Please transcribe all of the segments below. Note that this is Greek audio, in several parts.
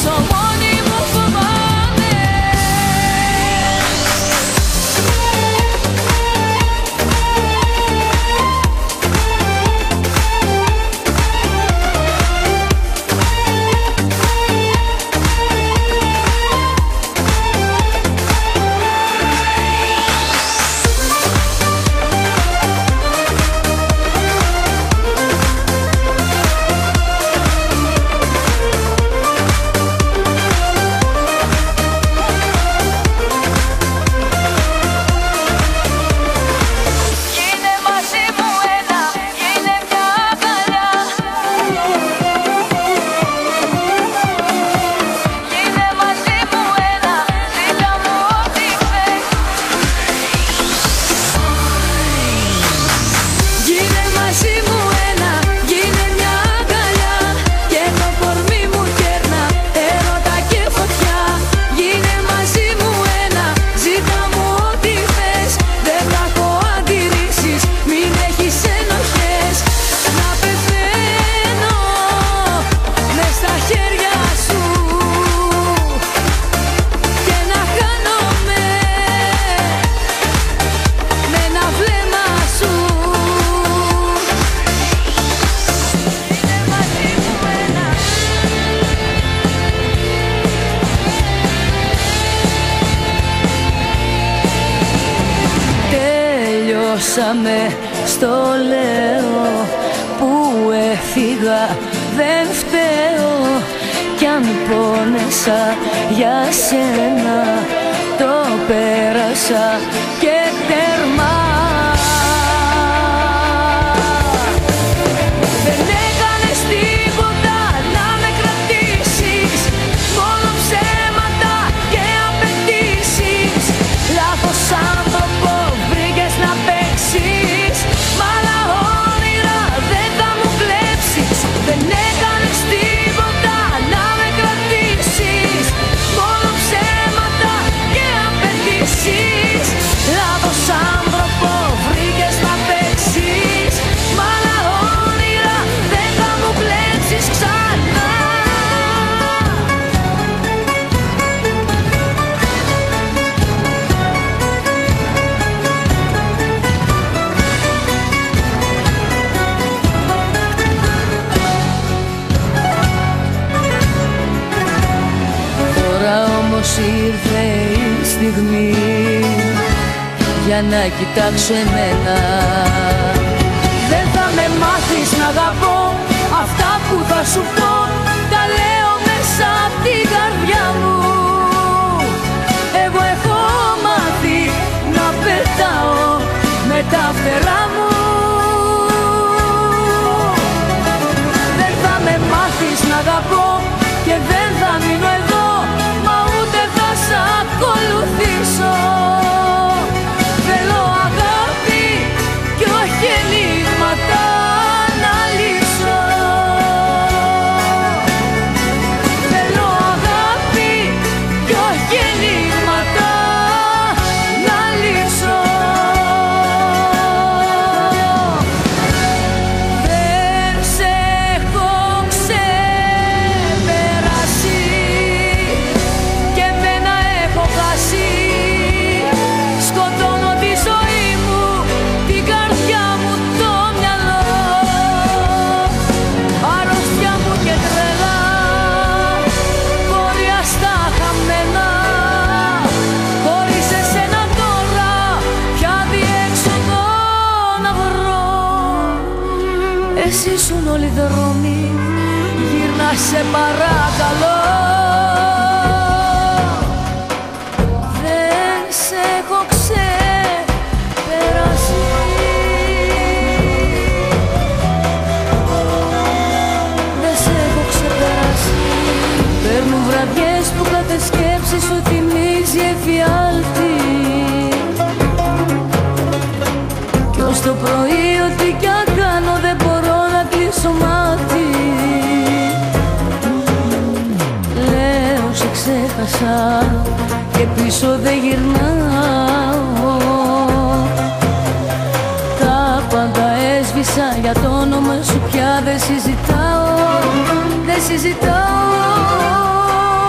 πόσο μόνη μου φοβάμαι. Στο λέω που έφυγα δεν φταίω, κι αν πόνεσα για σένα το πέρασα και τερμά. Δεν έκανες τίποτα να με κρατήσεις, μόνο ψέματα και απαιτήσεις. Λάθος άνθρωπο βρήκες να παίξεις, μ' άλλα όνειρα δεν θα μου κλέψεις. Δεν έκανες τίποτα να με κρατήσεις, μόνο ψέματα και απαιτήσεις. Λάθος άνθρωπο βρήκες να παίξεις, μ' άλλα όνειρα δεν θα μου κλέψεις ξανά. Ήρθε η στιγμή για να κοιτάξω εμένα. Δεν θα με μάθεις να αγαπώ, αυτά που θα σου πω τα λέω μέσα απ' την καρδιά μου. Εγώ έχω μάθει να πετάω με τα φτερά μου. Δεν θα με μάθεις να αγαπώ και δεν θα μείνω εδώ, σ' ακολουθήσω. Θέλω αγάπη κι όχι ενίγματα να λύσω. Θέλω αγάπη κι όχι ενίγματα να λύσω. Δεν σε έχω ξεπεράσει και σκοτώνω τη ζωή μου, την καρδιά μου, το μυαλό. Αρρώστια μου και τρελά, πορεία στα χαμένα. Χωρίς εσένα τώρα πια διέξοδο να βρω. Εσύ ήσουν όλοι δρόμοι, γύρνα σε παρακαλώ. Βραδιές που κάθε σκέψη σου θυμίζει εφιάλτη, κι ως το πρωί ό,τι κι αν κάνω δεν μπορώ να κλείσω μάτι. Λέω σε ξέχασα και πίσω δεν γυρνάω. Τα πάντα έσβησα, για το όνομα σου πια δεν συζητάω. Δεν συζητάω.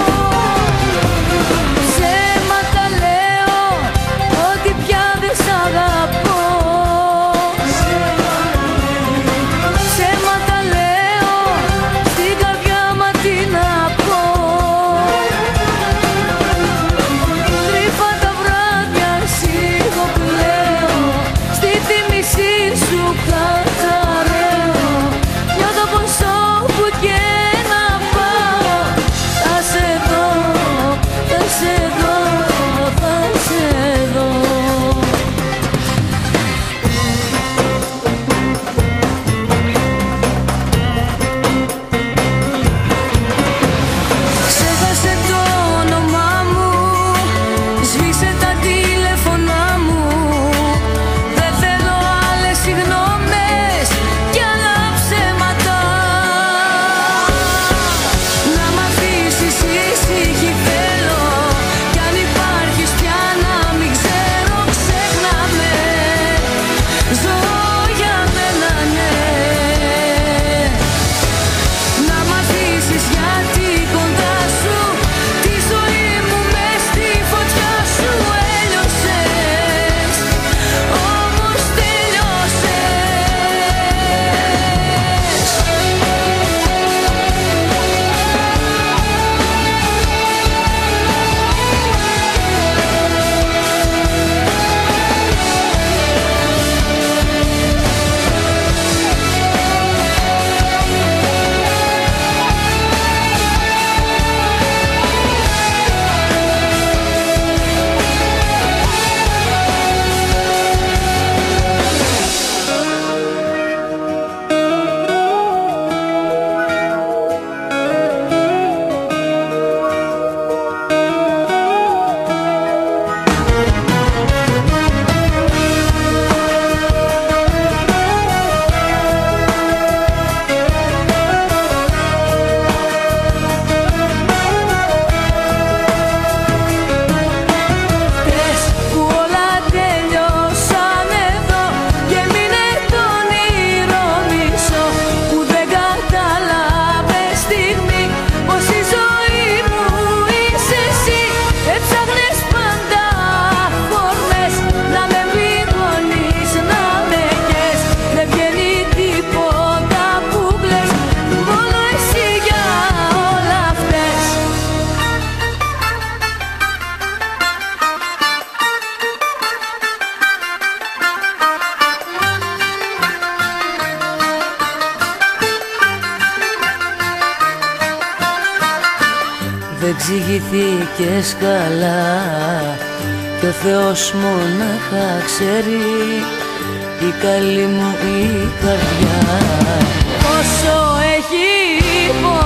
εξηγηθήκες καλά και ο Θεός μονάχα ξέρει η καλή μου η καρδιά πόσο έχει